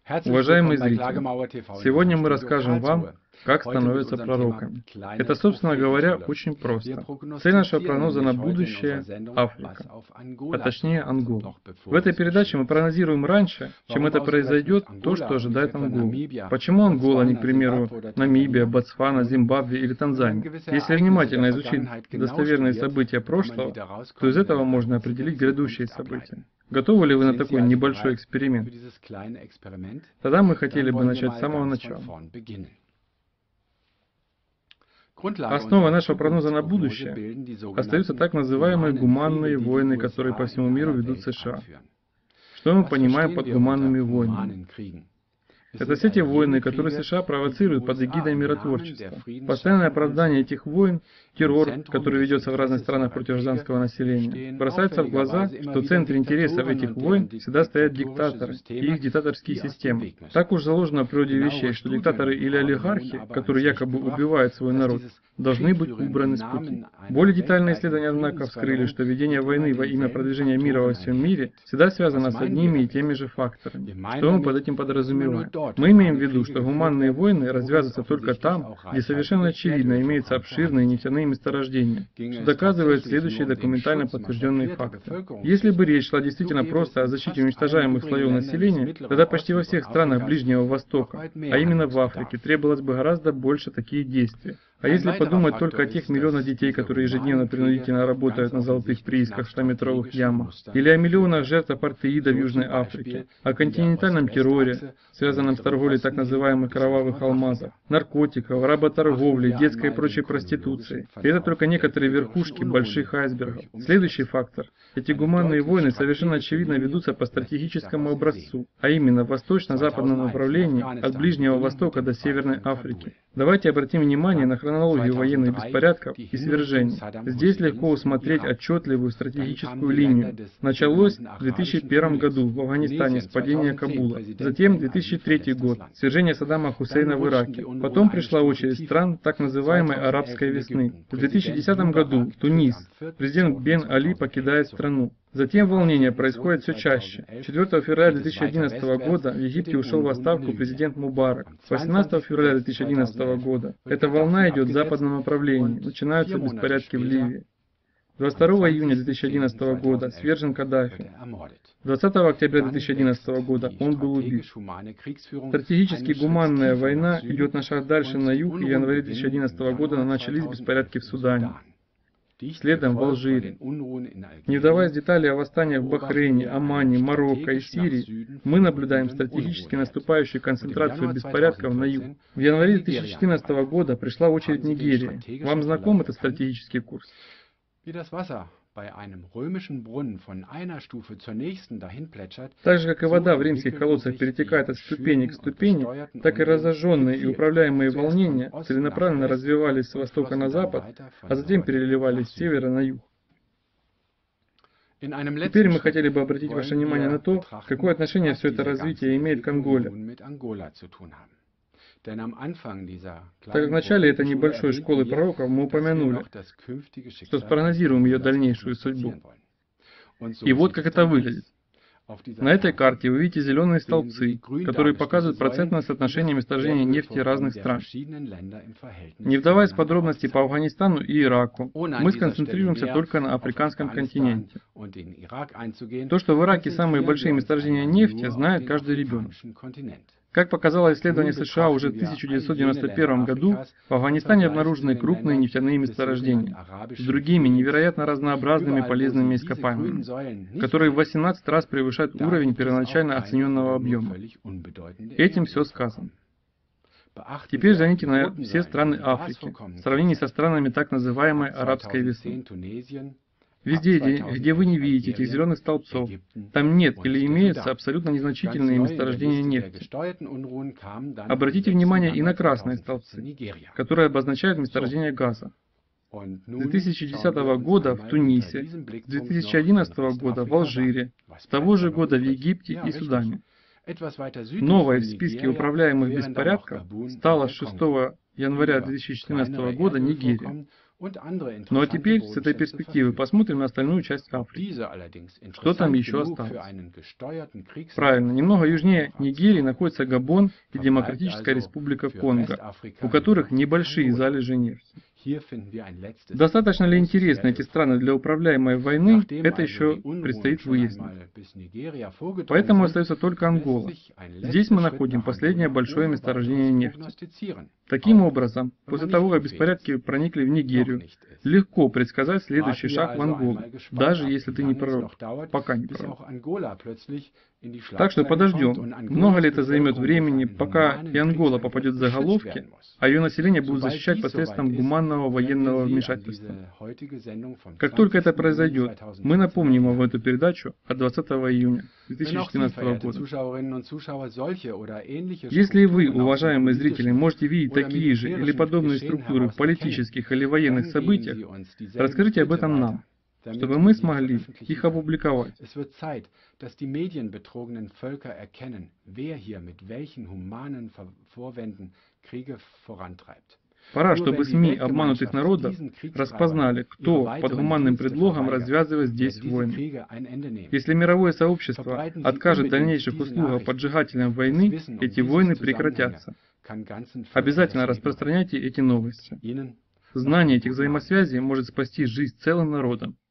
Уважаемые зрители, сегодня мы расскажем вам, как становятся пророками. Это, собственно говоря, очень просто. Цель нашего прогноза на будущее – Африка, а точнее Ангола. В этой передаче мы прогнозируем раньше, чем это произойдет, то, что ожидает Анголу. Почему Ангола, а не, к примеру, Намибия, Ботсвана, Зимбабве или Танзания? Если внимательно изучить достоверные события прошлого, то из этого можно определить грядущие события. Готовы ли вы на такой небольшой эксперимент? Тогда мы хотели бы начать с самого начала. Основой нашего прогноза на будущее остаются так называемые гуманные войны, которые по всему миру ведут США. Что мы понимаем под гуманными войнами? Это все те войны, которые США провоцируют под эгидой миротворчества. Постоянное оправдание этих войн, террор, который ведется в разных странах против гражданского населения, бросается в глаза, что в центре интересов этих войн всегда стоят диктаторы и их диктаторские системы. Так уж заложено в природе вещей, что диктаторы или олигархи, которые якобы убивают свой народ, должны быть убраны с пути. Более детальные исследования, однако, вскрыли, что ведение войны во имя продвижения мира во всем мире всегда связано с одними и теми же факторами. Что мы под этим подразумеваем? Мы имеем в виду, что гуманные войны развязываются только там, где совершенно очевидно имеются обширные нефтяные месторождения, что доказывает следующие документально подтвержденные факты. Если бы речь шла действительно просто о защите уничтожаемых слоев населения, тогда почти во всех странах Ближнего Востока, а именно в Африке, требовалось бы гораздо больше таких действий. А если подумать только о тех миллионах детей, которые ежедневно принудительно работают на золотых приисках в 100-метровых ямах, или о миллионах жертв апартеида в Южной Африке, о континентальном терроре, связанном с торговлей так называемых кровавых алмазов, наркотиков, работорговлей, детской и прочей проституцией. И это только некоторые верхушки больших айсбергов. Следующий фактор. Эти гуманные войны совершенно очевидно ведутся по стратегическому образцу, а именно в восточно-западном направлении от Ближнего Востока до Северной Африки. Давайте обратим внимание на хронологию военных беспорядков и свержений. Здесь легко усмотреть отчетливую стратегическую линию. Началось в 2001 году в Афганистане с падения Кабула, затем 2003 год, свержение Саддама Хусейна в Ираке. Потом пришла очередь стран так называемой арабской весны. В 2010 году Тунис, президент Бен Али покидает страну. Затем волнения происходят все чаще. 4 февраля 2011 года в Египте ушел в отставку президент Мубарак. 18 февраля 2011 года эта волна идет в западном направлении. Начинаются беспорядки в Ливии. 22 июня 2011 года свержен Каддафи. 20 октября 2011 года он был убит. Стратегически гуманная война идет на шаг дальше на юг, и в январе 2011 года начались беспорядки в Судане. Следом в Алжире. Не вдаваясь в детали о восстаниях в Бахрейне, Омане, Марокко и Сирии, мы наблюдаем стратегически наступающую концентрацию беспорядков на юг. В январе 2014 года пришла очередь Нигерии. Вам знаком этот стратегический курс? Так же, как и вода в римских колодцах перетекает от ступени к ступени, так и разожженные и управляемые волнения целенаправленно развивались с востока на запад, а затем переливались с севера на юг. Теперь мы хотели бы обратить ваше внимание на то, какое отношение все это развитие имеет к Анголе. Так как в начале этой небольшой школы пророков мы упомянули, что спрогнозируем ее дальнейшую судьбу. И вот как это выглядит. На этой карте вы видите зеленые столбцы, которые показывают процентное соотношение месторождения нефти разных стран. Не вдаваясь в подробности по Афганистану и Ираку, мы сконцентрируемся только на африканском континенте. То, что в Ираке самые большие месторождения нефти, знает каждый ребенок. Как показало исследование США уже в 1991 году, в Афганистане обнаружены крупные нефтяные месторождения с другими невероятно разнообразными полезными ископаемыми, которые в 18 раз превышают уровень первоначально оцененного объема. Этим все сказано. Теперь взгляните на все страны Африки, в сравнении со странами так называемой арабской весны. Везде, где вы не видите этих зеленых столбцов, там нет или имеются абсолютно незначительные месторождения нефти. Обратите внимание и на красные столбцы, которые обозначают месторождение газа. С 2010 года в Тунисе, с 2011 года в Алжире, с того же года в Египте и Судане. Новой в списке управляемых беспорядков стала с 6 января 2014 года Нигерия. Ну а теперь с этой перспективы посмотрим на остальную часть Африки. Что там еще осталось? Правильно, немного южнее Нигерии находится Габон и Демократическая Республика Конго, у которых небольшие залежи нефти. Достаточно ли интересны эти страны для управляемой войны, это еще предстоит выяснить. Поэтому остается только Ангола. Здесь мы находим последнее большое месторождение нефти. Таким образом, после того, как беспорядки проникли в Нигерию, легко предсказать следующий шаг в Анголу, даже если ты не пророк, пока не пророк. Так что подождем, много ли это займет времени, пока и Ангола попадет в заголовки, а ее население будут защищать посредством гуманного военного вмешательства. Как только это произойдет, мы напомним вам эту передачу от 20 июня 2014 года. Если вы, уважаемые зрители, можете видеть такие же или подобные структуры в политических или военных событиях, расскажите об этом нам, чтобы мы смогли их опубликовать. Пора, чтобы СМИ обманутых народов распознали, кто под гуманным предлогом развязывает здесь войны. Если мировое сообщество откажет в дальнейших услугах поджигателям войны, эти войны прекратятся. Обязательно распространяйте эти новости. Знание этих взаимосвязей может спасти жизнь целым народам.